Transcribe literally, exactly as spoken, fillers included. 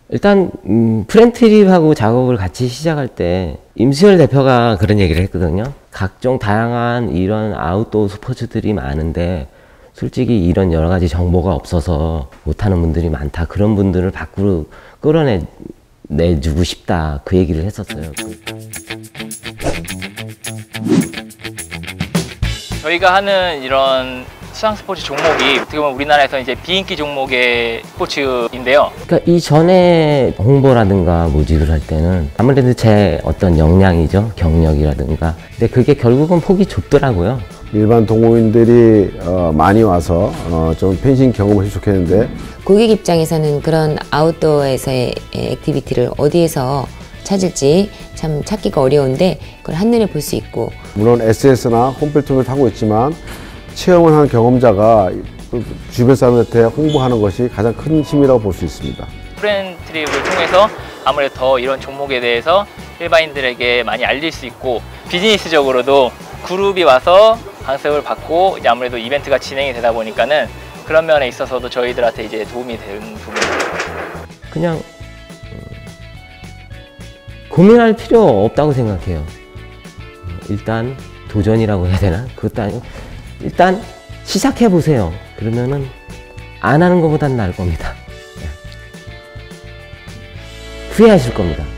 일단 음, 프렌트립하고 작업을 같이 시작할 때 임수열 대표가 그런 얘기를 했거든요. 각종 다양한 이런 아웃도어 스포츠들이 많은데 솔직히 이런 여러 가지 정보가 없어서 못하는 분들이 많다. 그런 분들을 밖으로 끌어내 내주고 싶다. 그 얘기를 했었어요. 저희가 하는 이런 수상 스포츠 종목이 어떻게 보면 우리나라에서 이제 비인기 종목의 스포츠인데요. 그러니까 이전에 홍보라든가 모집을 할 때는 아무래도 제 어떤 역량이죠. 경력이라든가. 근데 그게 결국은 폭이 좁더라고요. 일반 동호인들이 어, 많이 와서 어, 좀 펜싱 경험을 했으면 좋겠는데 고객 입장에서는 그런 아웃도어에서의 액티비티를 어디에서 찾을지 참 찾기가 어려운데 그걸 한눈에 볼 수 있고, 물론 에스엔에스나 홈플통을 타고 있지만 체험을 한 경험자가 주변 사람한테 홍보하는 것이 가장 큰 힘이라고 볼 수 있습니다. 프렌트립을 통해서 아무래도 더 이런 종목에 대해서 일반인들에게 많이 알릴 수 있고, 비즈니스적으로도 그룹이 와서 강습을 받고 이제 아무래도 이벤트가 진행이 되다 보니까는 그런 면에 있어서도 저희들한테 이제 도움이 되는 부분입니다. 그냥 음, 고민할 필요 없다고 생각해요. 일단 도전이라고 해야 되나? 그것도 아니고 일단 시작해 보세요. 그러면은 안 하는 것보단 나을 겁니다. 후회하실 겁니다.